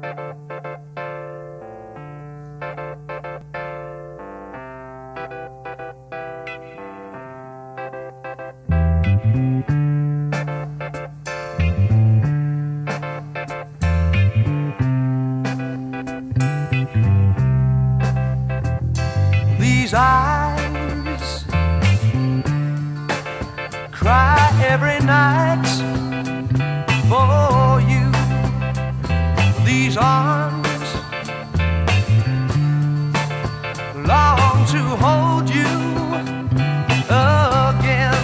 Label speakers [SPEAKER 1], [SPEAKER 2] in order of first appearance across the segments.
[SPEAKER 1] These eyes cry every night for you. These arms long to hold you again.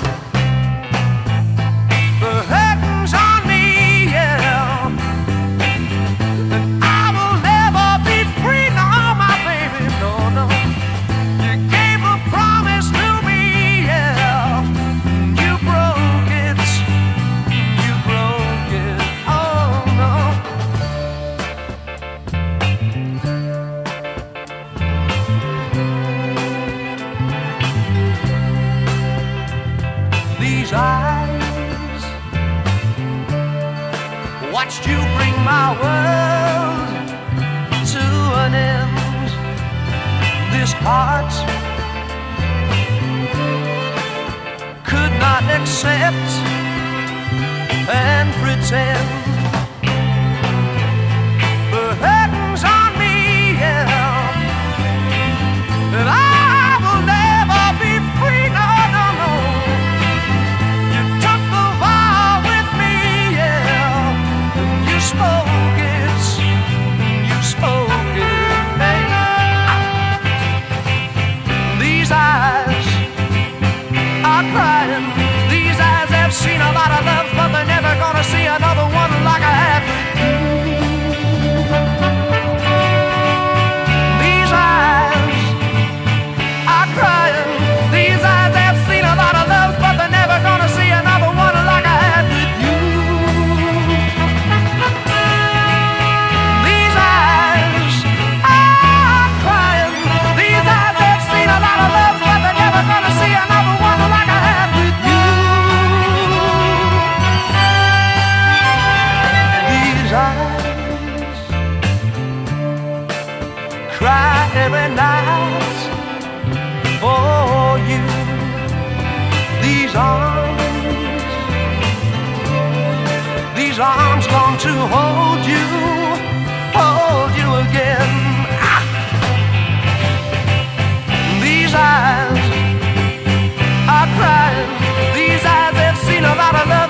[SPEAKER 1] The curtains on me, yeah, and I will never be free. No, my baby, no, no. You gave a promise to me, yeah. You broke it, you broke it. Oh no. These eyes watched you bring my world to an end. This heart could not accept and pretend. The curtains on me, yeah, and I will never be free. No, no, no. You took the vow with me, yeah, and you spoke it, you spoke it, baby. These eyes are crying. These eyes have seen a lot of love, but they're never gonna see another one like I had with you. These eyes are crying. These eyes have seen a lot of love, but they're never gonna see another one like I had with you. These eyes are crying. These eyes have seen a lot of love, but they're never gonna see another one like I had with you. These eyes cry every night for you. These arms long to hold you again. Ah! These eyes are crying. These eyes have seen a lot of love.